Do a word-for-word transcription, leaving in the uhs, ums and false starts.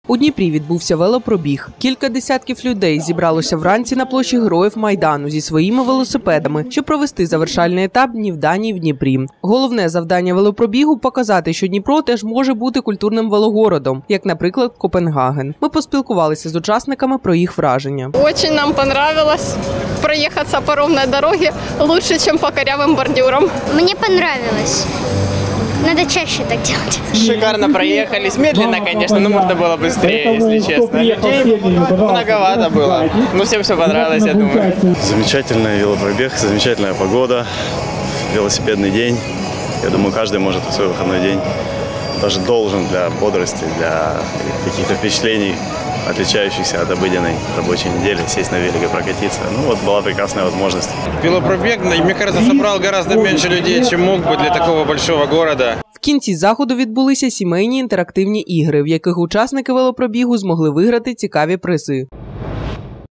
У Дніпрі відбувся велопробіг. Кілька десятків людей зібралося вранці на площі Героїв Майдану зі своїми велосипедами, щоб провести завершальний етап «Днів Данії» в Дніпрі. Головне завдання велопробігу – показати, що Дніпро теж може бути культурним велогородом, як, наприклад, Копенгаген. Ми поспілкувалися з учасниками про їх враження. Дуже нам понравилось проїхатися по ровній дорозі краще, ніж по корявим бордюрам. Мені понравилось. Надо чаще так делать. Шикарно проехались. Медленно, конечно, но можно было быстрее, если честно. Людей многовато было. Но всем все понравилось, я думаю. Замечательный велопробег, замечательная погода, велосипедный день. Я думаю, каждый может в свой выходной день, даже должен для бодрости, для каких-то впечатлений, отличающихся от обыденной рабочей недели, сесть на велик и прокатиться. Ну вот была прекрасная возможность. Велопробег, мне кажется, собрал гораздо меньше людей, чем мог бы для такого большого города. В кінці заходу відбулися сімейні інтерактивні ігри, в яких учасники велопробігу змогли виграти цікаві призи.